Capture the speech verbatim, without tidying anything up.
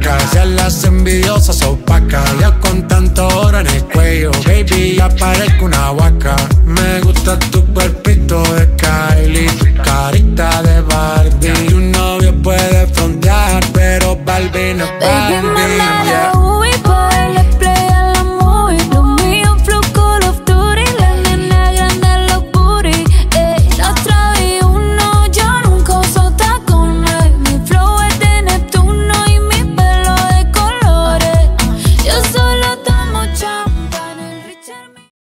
vaca. Si a las envidiosas opacas, ya con tanto oro en el cuello, baby, ya parezco una vaca. Me gusta tu cuerpito,